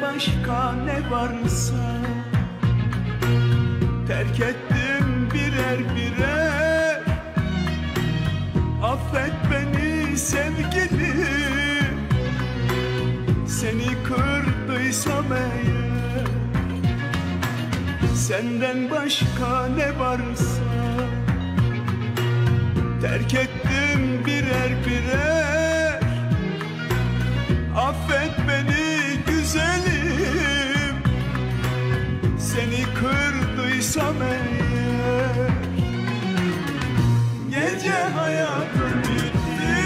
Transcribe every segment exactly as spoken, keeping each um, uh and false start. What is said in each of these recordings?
başka ne varsa terk ettim birer birer. Affet beni sevgilim, seni kırdıysam eğer. Senden başka ne varsa terk ettim birer birer. Affet beni güzelim, seni kırdıysam eğer. Gece hayatım bitti,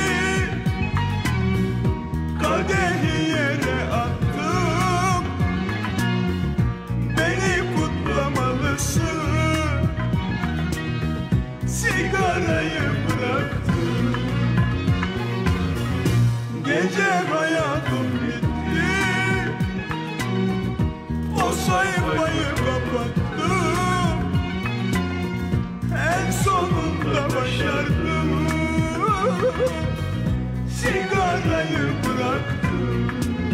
kadehi yere attım. Beni kutlamalısın, sigarayı bıraktım. Gece hayatım bitti, o sayfayı kapattım. En sonunda başardım, sigarayı bıraktım.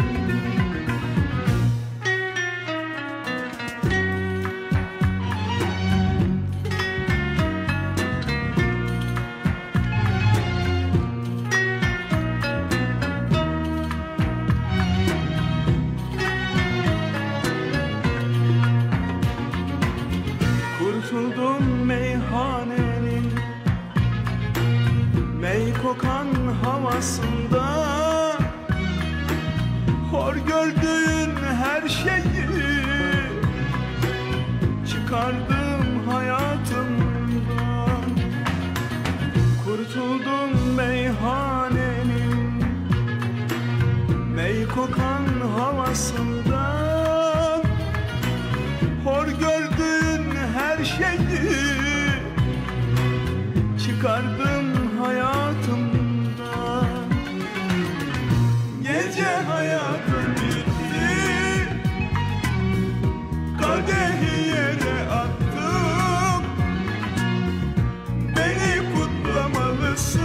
Kurtuldum meyhanenin mey kokan havasında. Hor gördüğün her şeyi çıkardım hayatımdan. Kurtuldum meyhanenin mey kokan havasından. Hor gördüğün her şeyi çıkardım hayatımdan. Gece hayatım bitti, kadehi yere attım. Beni kutlamalısın,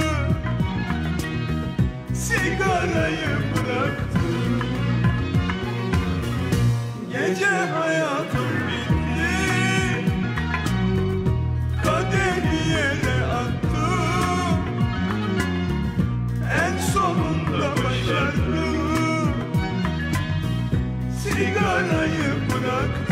sigarayı bıraktım. Gece hayatım bitti, kadehi yere attım. En sonunda başardım, sigarayı bıraktım.